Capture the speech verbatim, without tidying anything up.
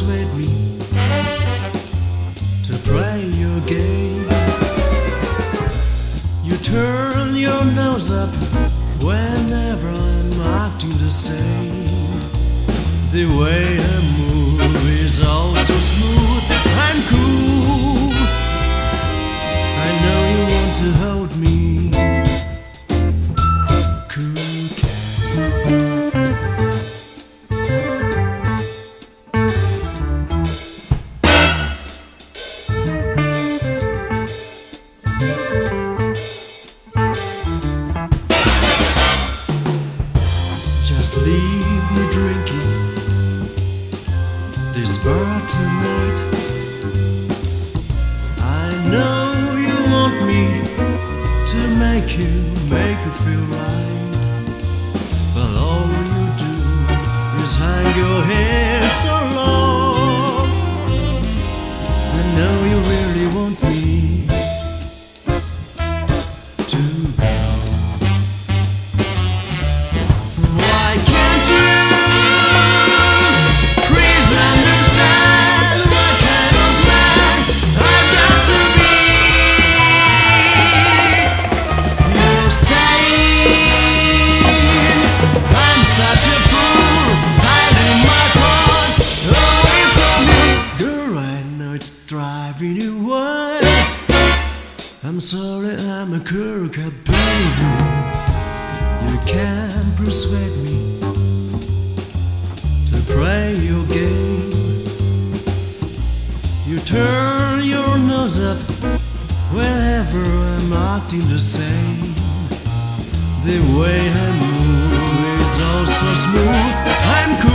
persuade me to play your game. You turn your nose up whenever I'm acting the same. The way I move is all so smooth and cool. I know you want to hold me, cool cat. Just leave me drinking this bar tonight. I know you want me to make you, make you feel right, but all you do is hang your head so low. I know you really want me to go. Why can't you please understand what kind of man I've got to be? You're saying I'm such a fool, hiding my thoughts away from you. Girl, I know it's driving you wild. I'm sorry, I'm a cool cat, baby. You can't persuade me to play your game. You turn your nose up whenever I'm acting the same. The way I move is all so smooth and cool.